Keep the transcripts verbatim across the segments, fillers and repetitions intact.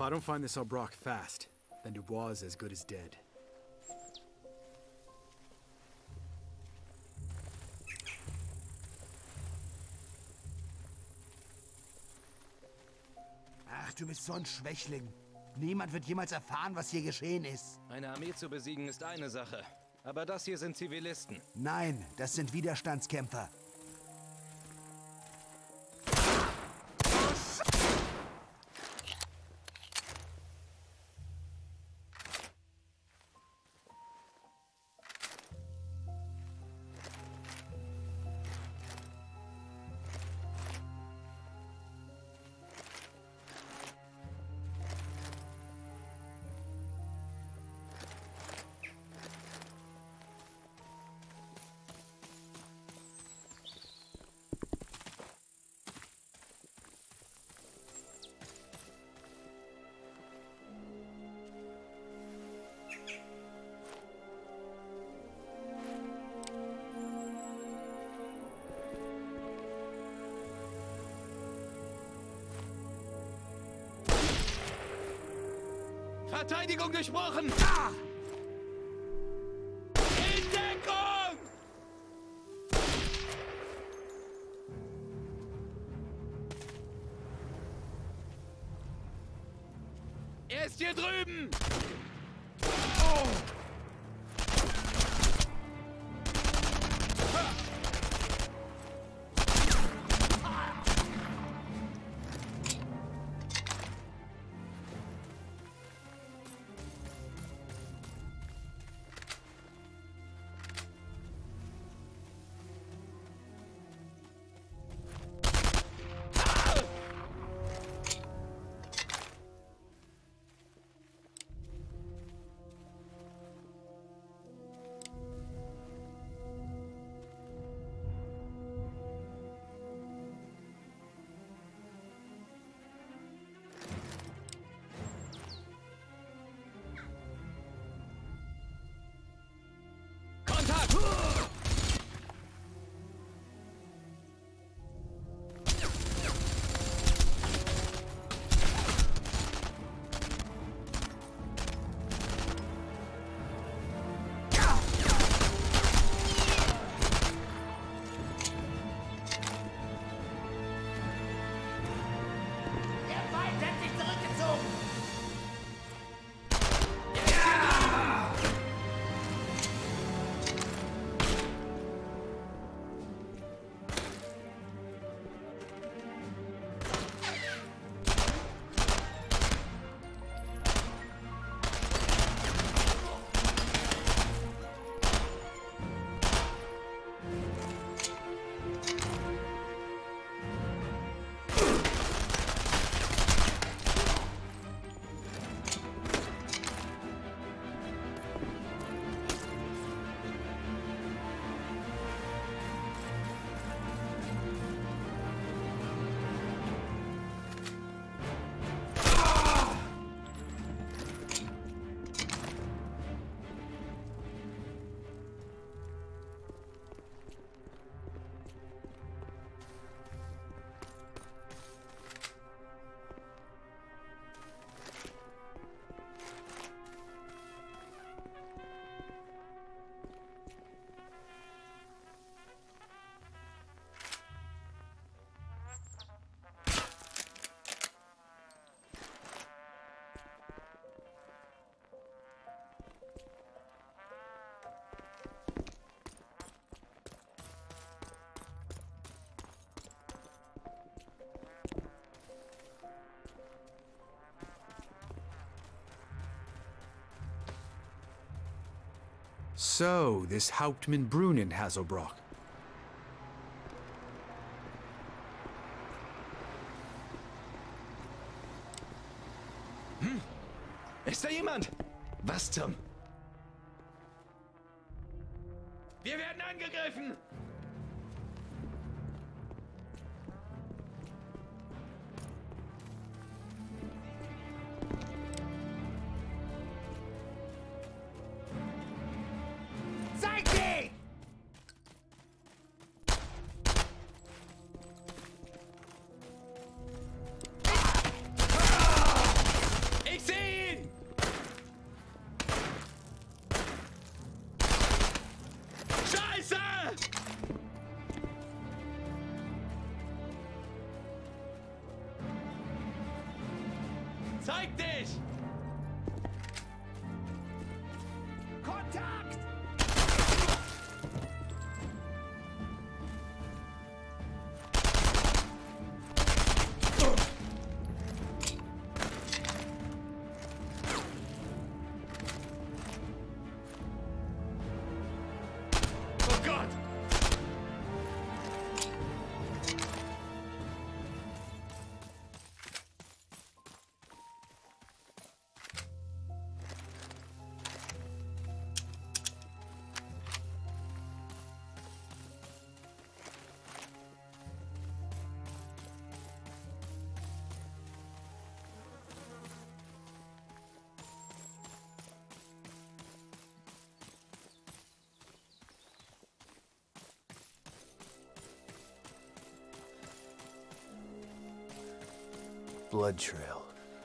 If I don't find this Albrock fast, then Dubois is as good as dead. Ach, du bist so ein Schwächling. Niemand wird jemals erfahren, was hier geschehen ist. Eine Armee zu besiegen ist eine Sache. Aber das hier sind Zivilisten. Nein, das sind Widerstandskämpfer. Verteidigung durchbrochen! Ah! In Deckung! Er ist hier drüben! Oh! Kontakt! Der Feind hat sich zurückgezogen! So, this Hauptmann Brunnen has Albrock. Hm? Ist da jemand? Was zum... Wir werden angegriffen! Zeig dich! Zeig dich! Kontakt! Oh Gott! Blood trail.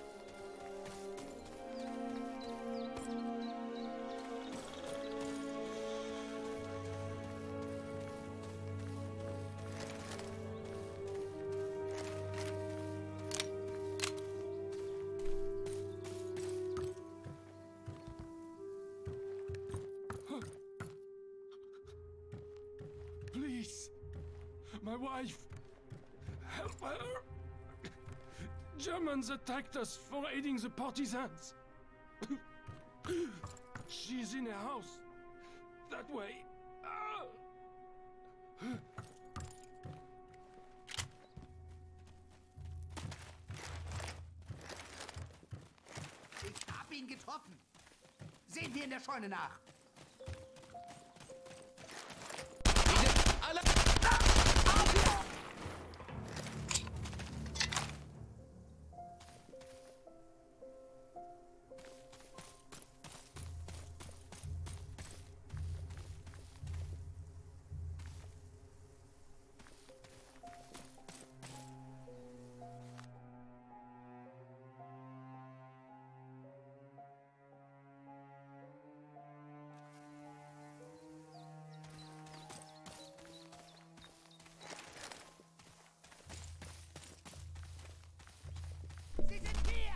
Please, my wife, help her. Germans attacked us for aiding the partisans. She's in her house. That way. Ah! Ich hab ihn getroffen. Sehen wir in der Scheune nach. Alle! Sie sind hier!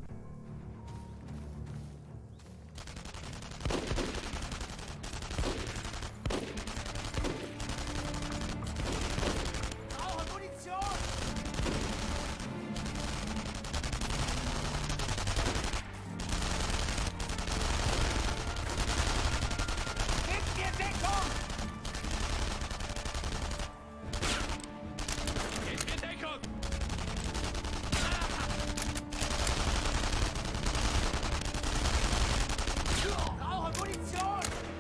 Brauche Munition! Gebt mir Deckung! Gebt mir Deckung! Brauche Munition!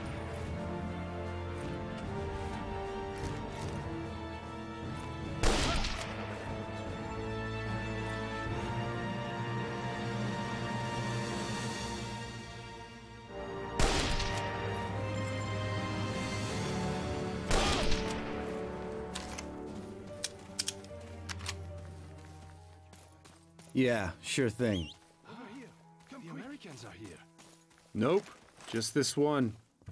Yeah, sure thing. Over here. Come the Americans are here. Nope, just this one.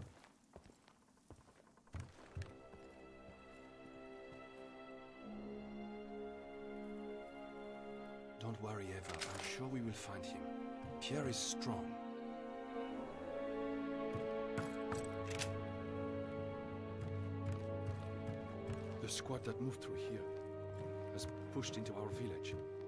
Don't worry, Eva. I'm sure we will find him. Pierre is strong. The squad that moved through here has pushed into our village.